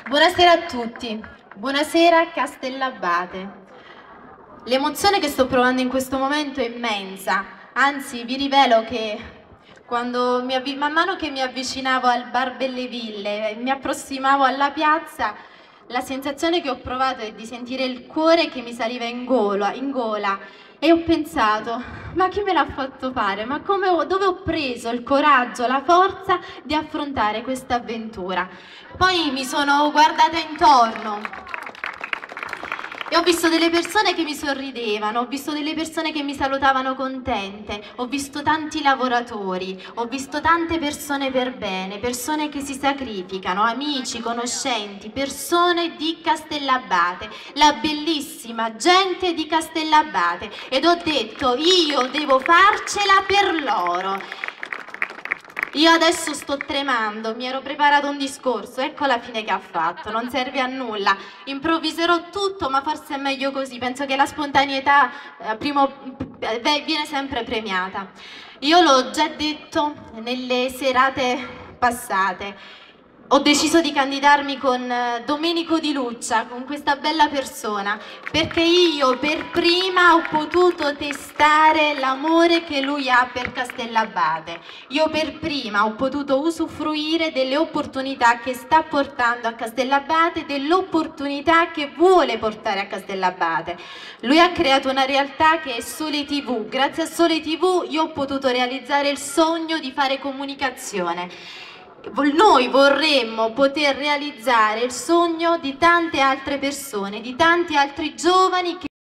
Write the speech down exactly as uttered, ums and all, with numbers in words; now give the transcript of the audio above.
Buonasera a tutti, buonasera Castellabate. L'emozione che sto provando in questo momento è immensa, anzi vi rivelo che quando mi man mano che mi avvicinavo al bar Belleville e mi approssimavo alla piazza, la sensazione che ho provato è di sentire il cuore che mi saliva in gola, in gola e ho pensato, ma chi me l'ha fatto fare? Ma come ho, dove ho preso il coraggio, la forza di affrontare questa avventura? Poi mi sono guardata intorno e ho visto delle persone che mi sorridevano, ho visto delle persone che mi salutavano contente, ho visto tanti lavoratori, ho visto tante persone per bene, persone che si sacrificano, amici, conoscenti, persone di Castellabate, la bellissima gente di Castellabate, ed ho detto io devo farcela per loro. Io adesso sto tremando, mi ero preparato un discorso, ecco la fine che ha fatto, non serve a nulla, improvviserò tutto, ma forse è meglio così, penso che la spontaneità eh, primo, eh, viene sempre premiata. Io l'ho già detto nelle serate passate, ho deciso di candidarmi con Domenico Di Luccia, con questa bella persona, perché io per prima ho potuto testare l'amore che lui ha per Castellabate. Io per prima ho potuto usufruire delle opportunità che sta portando a Castellabate, dell'opportunità che vuole portare a Castellabate. Lui ha creato una realtà che è Sole tivù. Grazie a Sole tivù io ho potuto realizzare il sogno di fare comunicazione. Noi vorremmo poter realizzare il sogno di tante altre persone, di tanti altri giovani che